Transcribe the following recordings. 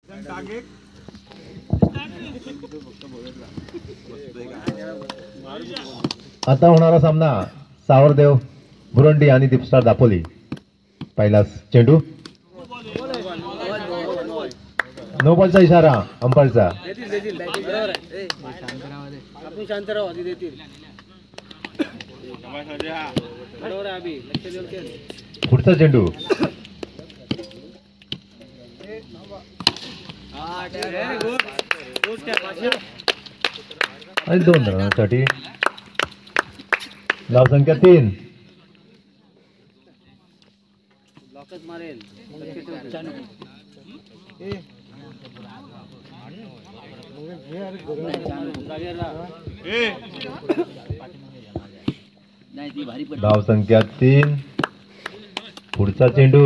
आता होणारा सामना सावरदेव बुरंडी आणि दीपस्टार दापोली. पहिला चेंडू, नो बॉलचा इशारा अंपायरचा. पुढचा चेंडू, आणि 2 रनांसाठी. धावसंख्या 3. धावसंख्या 3. पुढचा चेंडू,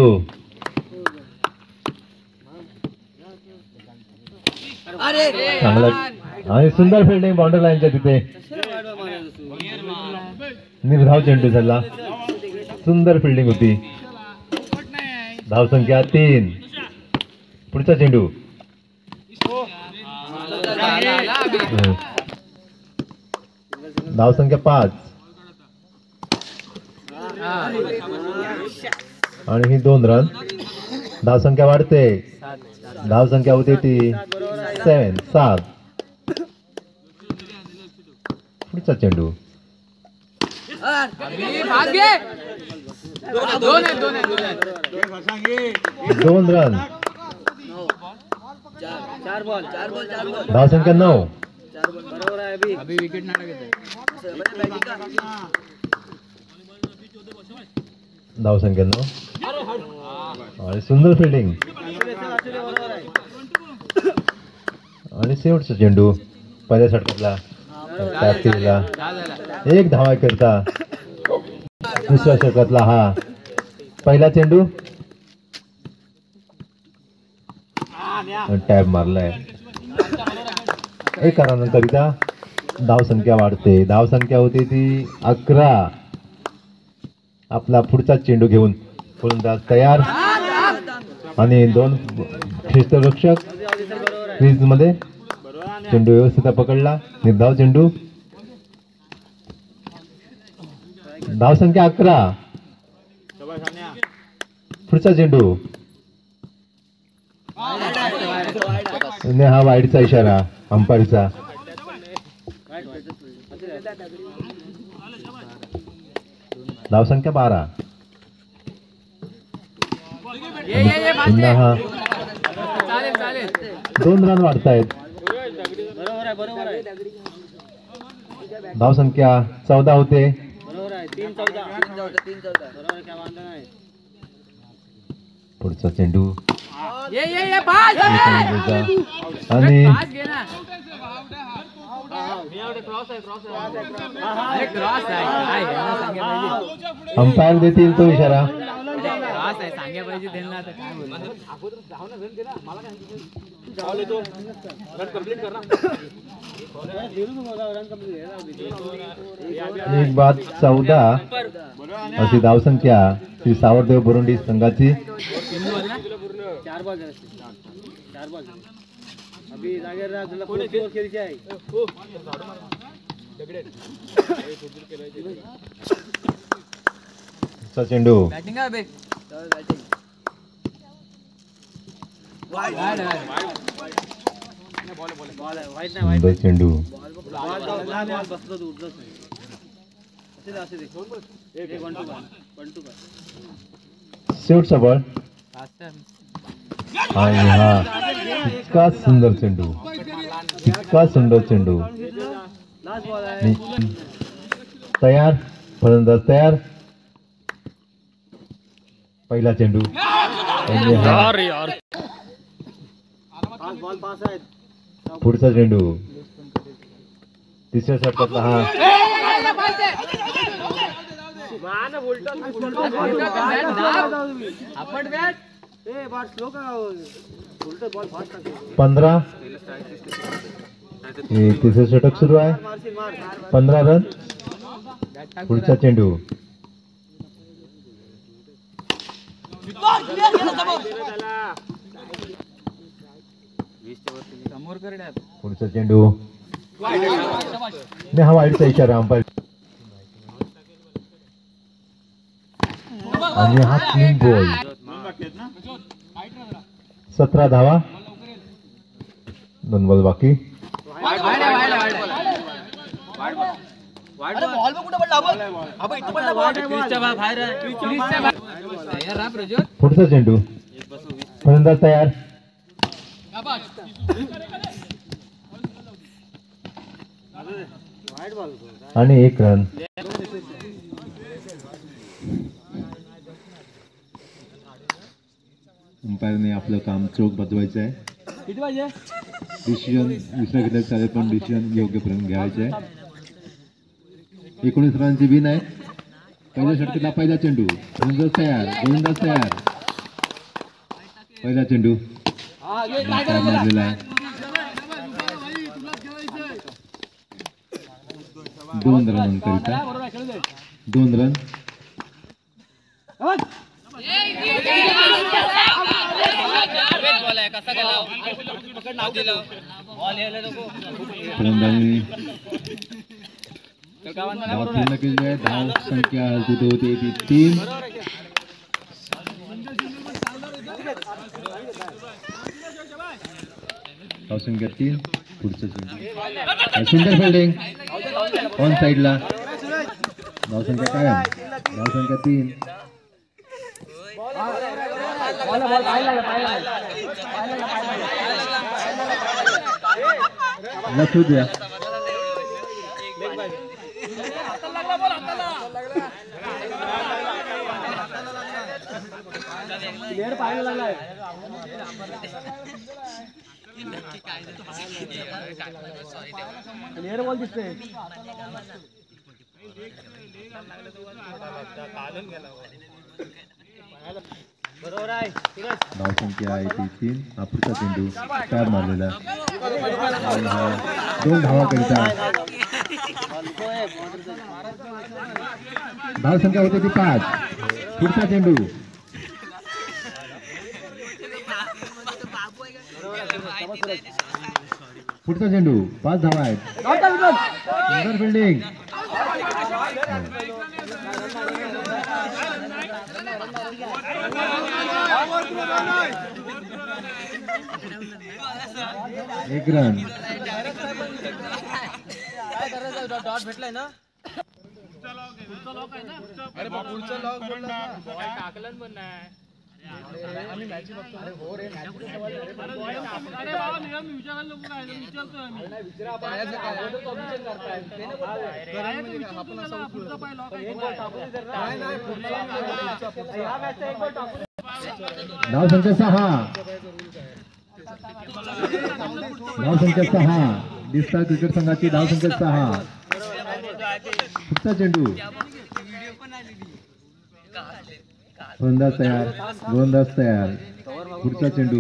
चांगला आणि सुंदर फिल्डिंग बाउंड्री लाईनच्या तिथे. निर्धाव चेंडू झाला, सुंदर फिल्डिंग होती. धावसंख्या 3. पुढचा चेंडू, धावसंख्या 5. आणि ही 2 रन. धावसंख्या वाढते, धावसंख्या होती ती 7. पुढचा चेंडू, 2 रन. धावसंख्या 9. धावसंख्या 9. आणि सुंदर फिल्डिंग. आणि शेवटचा चेंडू, पहिल्या षटकातला केला. 1 धावा करता. दुसऱ्या षटकातला हा पहिला चेंडू, टॅब मारलाय. 1 रनाकरिता धावसंख्या वाढते. धावसंख्या होती ती 11. आपला पुढचा चेंडू घेऊन फलंदाज तयार आणि 2 क्षेत्ररक्षक क्रीज मध्ये. चेंडू व्यवस्थित पकडला, निर्धाव चेंडू. धावसंख्या 11. पुढचा चेंडू, हा वाईडचा इशारा अंपायरचा. धावसंख्या 12. पुन्हा हा 2 रन वाढतायत. धावसंख्या 14 होते. पुढचा चेंडू आणि अंपायर देतील तो इशारा. एक बाद 14 अशी धावसंख्या श्री सावरदेव बुरुंडी संघाची. चेंडू चेंडू शेवटचा बॉल. आणि हा इतका सुंदर चेंडू, इतका सुंदर चेंडू. तयार, फलंदाज तयार. पहिला चेंडू, पुढचा चेंडू. तिसऱ्या षटकातला हा पंधरा. तिसरं षटक सुरू आहे. 15 रन. पुढचा चेंडू, पुढचा चेंडू नाही, हा वाईटचा इशारा अंपायर आणि हा क्लीन बॉल. 17 धावा, 2 बॉल बाकी. पुढचा चेंडू, फलंदाज तयार आणि 1 रन. अंपायरने आपलं काम चोख बदवायचं आहे. डिसिजन दुसऱ्या घेतलं चालेल, पण डिसिजन योग्यपर्यंत घ्यायचं आहे. 19 रनची विन आहे. पहिल्या षटकातला पहिला चेंडू, गोलंदाज तयार, गोलंदाज तयार. पहिला चेंडू मारलेला आहे. 2 रनांकरिता 2 रन. फलंदाजांनी धाव पूर्ण केली आहे. धाव संख्या तिथे होती ती 3. धाव संख्या 3. पुढचं चेंडू, सुंदर फिल्डिंग ऑन साइडला. धाव संख्या कायम, धाव संख्या 3. लक्ष द्या. धाव संख्या आहे ती 3. हा पुढचा चेंडू चार मारलेला. 2 धावा करिता. धाव संख्या होते ती 5. पुढचा चेंडू, पुढचा चेंडू 5 धावा आहेत. सुंदर फिल्डिंग. एक रन. डॉट भेटलाय ना. अरे पुढचं लॉक बोलला टाकलन पण नाही. आम्ही मॅच बघतो. अरे हो रे मॅच अरे बाबा नियम विचारायला नको काय विचारतोय आम्ही. नाही विचारा आपण काय कॉम्पिटिशन करताय ते नाही बोलताय. आपण असं पुढचा पाय लॉक आहे. नाही नाही पुढचा या मॅचचा एक बॉल टाकू. धाव संख्या 6. धाव संख्या 6. दिसता क्रिकेट संघाची धाव संख्या 6. पुढचा चेंडू, फलंदाज तयार, गोलंदाज तयार. पुढचा चेंडू,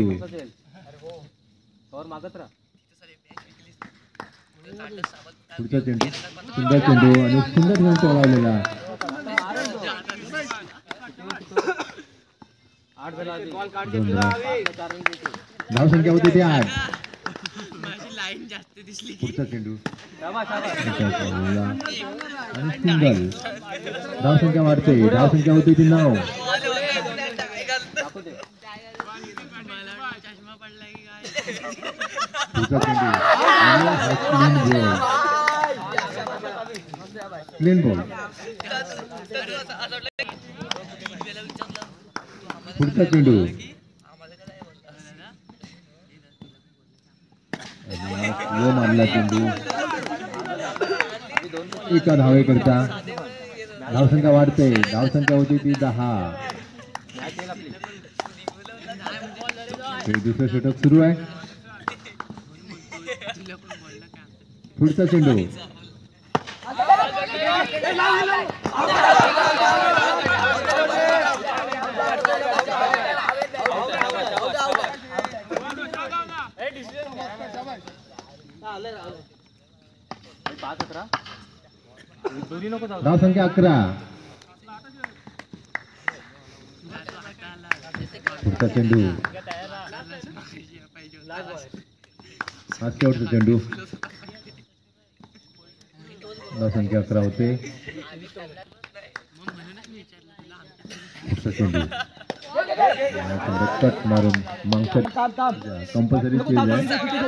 पुढचा चेंडू, सुंदर चेंडू आणि सुंदर रन चढवलेला. धाव संख्या होती ती 8. पुढचा चेंडू आणि सिंगल. धाव संख्या वाढते. धाव संख्या होती ती 9. पुढचा चेंडू क्लीन बॉल. पुढचा चेंडू लो मारला चेंडू. एका धावे करता. धाव संख्या वाढते. धाव संख्या होती ती 10. दुसरं षटक सुरू आहे. पुढचा चेंडू धाव संख्या 11. पुढचा चेंडू हा शेवटचा चेंडू. धावसंख्या 11 होते. पुढचा चेंडू कट मारून मागचं कंपल्सरी स्टेज आहे.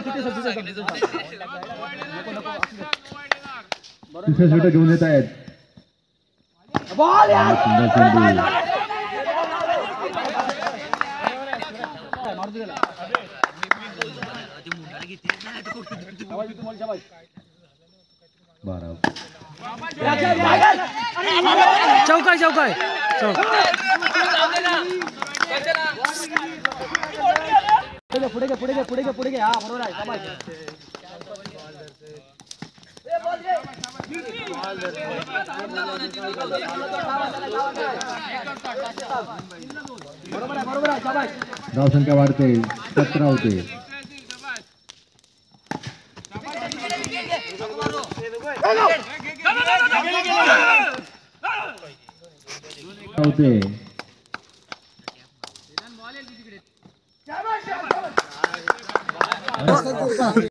तिसरा षटक घेऊन येत आहेत. सुंदर चेंडू. 12 चौका चौका पुढे घे पुढे घे पुढे घे पुढे घे. हा बरोबर आहे. बरोबर आहे. धावसंख्या वाढते. 17 होते. होते